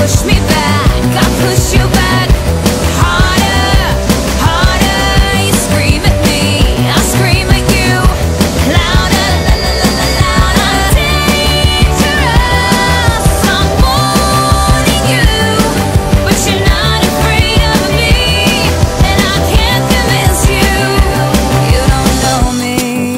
push me back, I push you back. Harder, harder. You scream at me, I scream at you. Louder, louder. Dangerous, I'm warning you, but you're not afraid of me, and I can't convince you. You don't know me.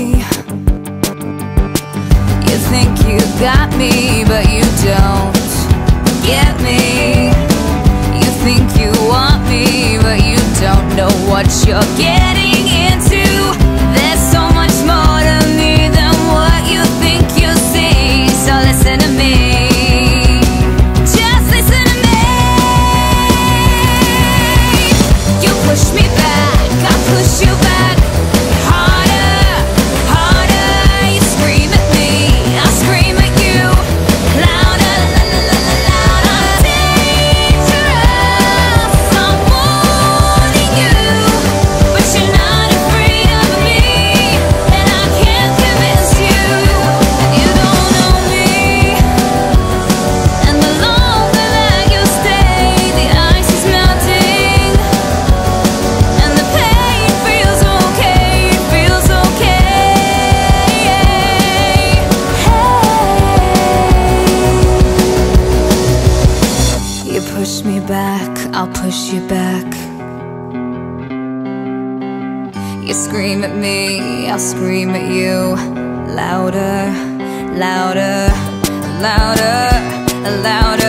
You think you got me, but you don't get me. You think you want me, but you don't know what you're getting into. There's so much more to me than what you think you see. So listen to me, just listen to me. You push me back, I push you back. Harder, harder. You scream at me, I scream at you. Louder, louder. Dangerous, I'm warning you, but you're not afraid of me, and I can't convince you. You don't know me, and the longer that you stay, the ice is melting, and the pain feels okay, it feels okay. Hey. You push me back, I'll push you back. You scream at me, I'll scream at you. Louder, louder, louder, louder.